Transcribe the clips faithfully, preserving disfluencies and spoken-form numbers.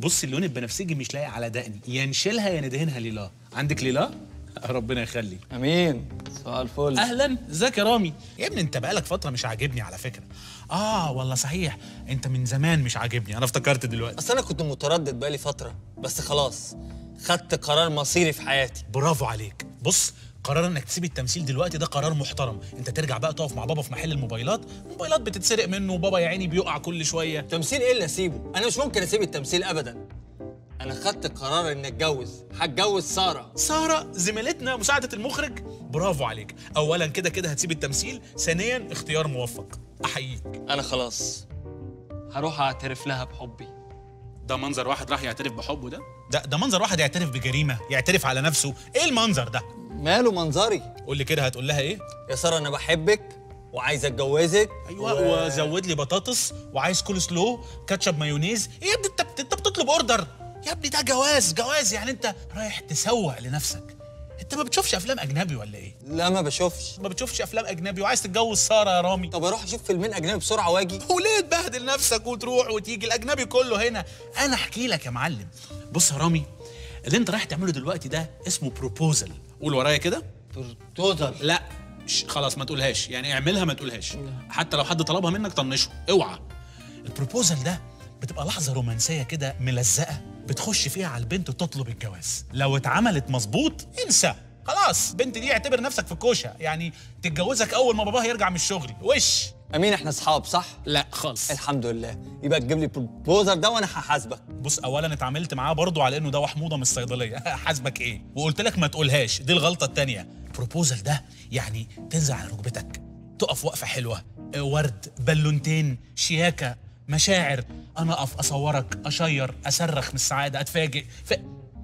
بص اللون البنفسجي مش لايق على دقني، يا نشيلها يا ندهنها ليلا. عندك ليلا؟ ربنا يخلي. امين. صباح الفل. اهلا، ازيك يا رامي؟ يا ابني انت بقالك فتره مش عاجبني على فكره. اه والله صحيح، انت من زمان مش عاجبني، انا افتكرت دلوقتي. اصل انا كنت متردد بقالي فتره، بس خلاص خدت قرار مصيري في حياتي. برافو عليك. بص، قرار انك تسيب التمثيل دلوقتي ده قرار محترم. انت ترجع بقى تقف مع بابا في محل الموبايلات، الموبايلات بتتسرق منه وبابا يا عيني بيقع كل شويه. تمثيل ايه اللي اسيبه؟ انا مش ممكن اسيب التمثيل ابدا. انا خدت قرار اني اتجوز، هتجوز ساره. ساره زميلتنا مساعده المخرج؟ برافو عليك. اولا كده كده هتسيب التمثيل، ثانيا اختيار موفق، احييك. انا خلاص هروح اعترف لها بحبي. ده منظر واحد راح يعترف بحبه؟ ده ده ده منظر واحد يعترف بجريمه، يعترف على نفسه. ايه المنظر ده؟ ماله منظري؟ قول لي كده، هتقول لها ايه؟ يا ساره انا بحبك وعايز اتجوزك. ايوه و... وزود لي بطاطس وعايز كول سلو كاتشب مايونيز. ايه يا ابني انت انت بتطلب اوردر يا ابني؟ ده جواز جواز يعني انت رايح تسوق لنفسك. انت ما بتشوفش افلام اجنبي ولا ايه؟ لا ما بشوفش. ما بتشوفش افلام اجنبي وعايز تتجوز ساره يا رامي؟ طب اروح اشوف فيلمين اجنبي بسرعه واجي؟ وليه تبهدل نفسك وتروح وتيجي؟ الاجنبي كله هنا. انا احكي لك يا معلم. بص يا رامي، اللي انت رايح تعمله دلوقتي ده اسمه بروبوزل. قول ورايا كده. بروبوزل؟ لا خلاص ما تقولهاش، يعني اعملها ما تقولهاش. حتى لو حد طلبها منك طنشه، اوعى. البروبوزل ده بتبقى لحظه رومانسيه كده ملزقه، بتخش فيها على البنت تطلب الجواز. لو اتعملت مظبوط انسى، خلاص البنت دي اعتبر نفسك في الكوشه، يعني تتجوزك اول ما باباها يرجع من الشغل. وش امين احنا اصحاب صح؟ لا خالص. الحمد لله. يبقى تجيب لي بروبوزل ده وانا هحاسبك. بص اولا اتعاملت معاه برضو على انه ده وحموضه من الصيدليه. حاسبك ايه؟ وقلت لك ما تقولهاش، دي الغلطه الثانيه. بروبوزل ده يعني تنزل على ركبتك، تقف وقفه حلوه، ورد، بالونتين، شياكه، مشاعر. انا اقف اصورك، اشير، اصرخ من السعاده، اتفاجئ. ف...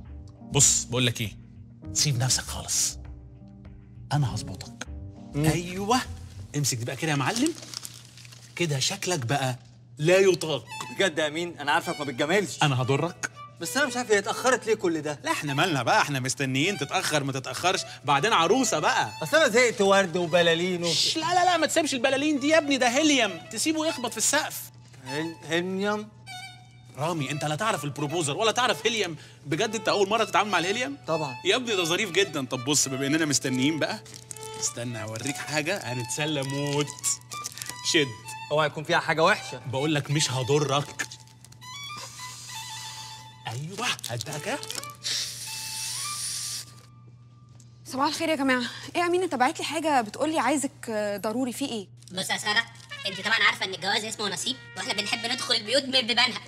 بص بقول لك ايه، سيب نفسك خالص، انا هظبطك. ايوه امسك دي بقى كده يا معلم، كده شكلك بقى لا يطاق. بجد يا امين انا عارفك ما بتجاملش. انا هضرك؟ بس انا مش عارف هي اتاخرت ليه كل ده. لا احنا مالنا بقى، احنا مستنيين تتاخر ما تتاخرش، بعدين عروسه بقى. اصل انا زهقت ورد وبلالين و... لا لا لا ما تسيبش البلالين دي يا ابني، ده هيليوم، تسيبه يخبط في السقف. هل... هيليوم؟ رامي انت لا تعرف البروبوزر ولا تعرف هيليوم؟ بجد انت اول مره تتعامل مع الهيليوم؟ طبعا يا ابني ده ظريف جدا. طب بص بما اننا مستنيين بقى، استنى اوريك حاجه هنتسلى موت. شد. اوعى يكون فيها حاجه وحشه. بقول لك مش هضرك. ايوه هديها كده. صباح الخير يا جماعه. ايه يا امين انت باعت لي حاجه بتقول لي عايزك ضروري، في ايه؟ بص يا ساره، انت طبعا عارفه ان الجواز اسمه نصيب، واحنا بنحب ندخل البيوت من بيبانها.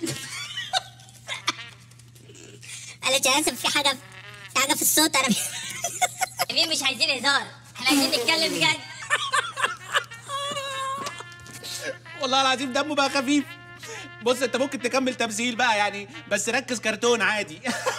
معلش انا اسف، في حاجه في حاجه في الصوت. انا امين مش عايزين هزار، احنا عايزين نتكلم بجد. والله العظيم دمه بقى خفيف. بص انت ممكن تكمل تمثيل بقى يعني، بس ركز كرتون عادي.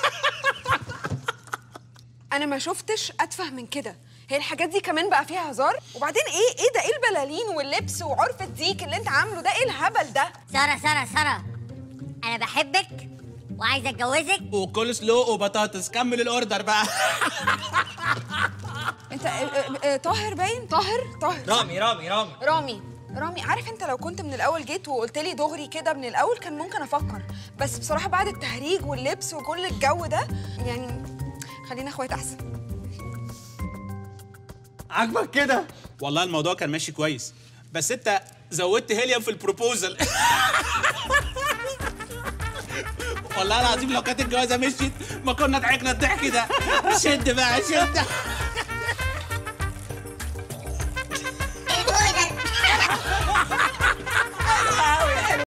انا ما شفتش اتفه من كده. هي الحاجات دي كمان بقى فيها هزار؟ وبعدين ايه ايه ده؟ ايه البلالين واللبس وعرف الديك اللي انت عامله ده؟ ايه الهبل ده؟ ساره ساره ساره، انا بحبك وعايزه اتجوزك. وكل سلو وبطاطس. كمل الاوردر بقى. انت اه اه اه طاهر باين. طاهر طاهر رامي رامي رامي رامي رامي عارف انت لو كنت من الاول جيت وقلت لي دغري كده من الاول كان ممكن افكر، بس بصراحه بعد التهريج واللبس وكل الجو ده يعني خلينا اخوات احسن. عاجبك كده؟ والله الموضوع كان ماشي كويس، بس انت زودت هيليوم في البروبوزل. والله العظيم لو كانت الجوازه مشيت ما كنا ضحكنا الضحك ده. شد بقى شد.